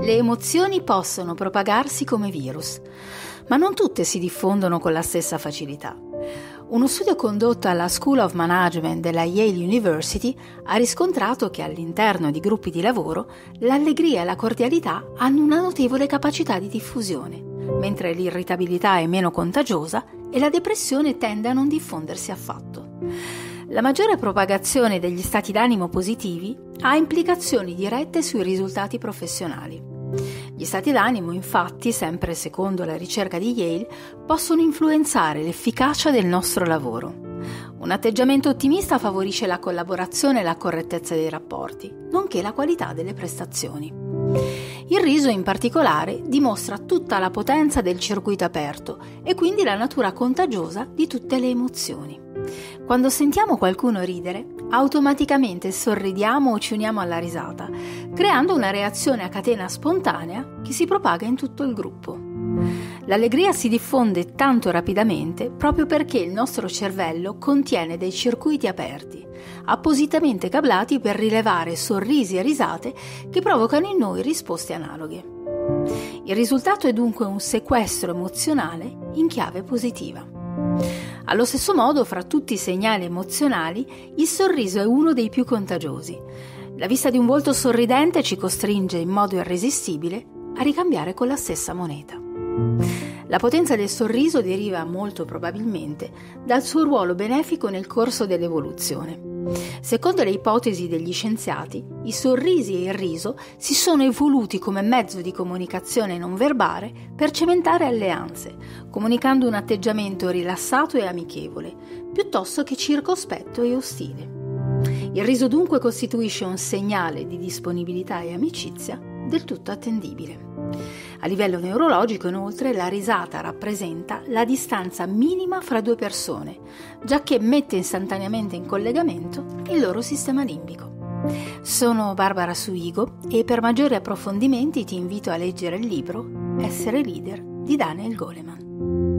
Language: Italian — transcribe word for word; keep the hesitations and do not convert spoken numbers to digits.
Le emozioni possono propagarsi come virus, ma non tutte si diffondono con la stessa facilità. Uno studio condotto alla School of Management della Yale University ha riscontrato che all'interno di gruppi di lavoro l'allegria e la cordialità hanno una notevole capacità di diffusione, mentre l'irritabilità è meno contagiosa e la depressione tende a non diffondersi affatto. La maggiore propagazione degli stati d'animo positivi ha implicazioni dirette sui risultati professionali. Gli stati d'animo, infatti, sempre secondo la ricerca di Yale, possono influenzare l'efficacia del nostro lavoro. Un atteggiamento ottimista favorisce la collaborazione e la correttezza dei rapporti, nonché la qualità delle prestazioni. Il riso, in particolare, dimostra tutta la potenza del circuito aperto e quindi la natura contagiosa di tutte le emozioni. Quando sentiamo qualcuno ridere, automaticamente sorridiamo o ci uniamo alla risata, creando una reazione a catena spontanea che si propaga in tutto il gruppo. L'allegria si diffonde tanto rapidamente proprio perché il nostro cervello contiene dei circuiti aperti, appositamente cablati per rilevare sorrisi e risate che provocano in noi risposte analoghe. Il risultato è dunque un sequestro emozionale in chiave positiva. Allo stesso modo, fra tutti i segnali emozionali, il sorriso è uno dei più contagiosi. La vista di un volto sorridente ci costringe in modo irresistibile a ricambiare con la stessa moneta. La potenza del sorriso deriva molto probabilmente dal suo ruolo benefico nel corso dell'evoluzione. Secondo le ipotesi degli scienziati, i sorrisi e il riso si sono evoluti come mezzo di comunicazione non verbale per cementare alleanze, comunicando un atteggiamento rilassato e amichevole, piuttosto che circospetto e ostile. Il riso dunque costituisce un segnale di disponibilità e amicizia del tutto attendibile. A livello neurologico, inoltre, la risata rappresenta la distanza minima fra due persone, giacché mette istantaneamente in collegamento il loro sistema limbico. Sono Barbara Suigo e per maggiori approfondimenti ti invito a leggere il libro Essere leader di Daniel Goleman.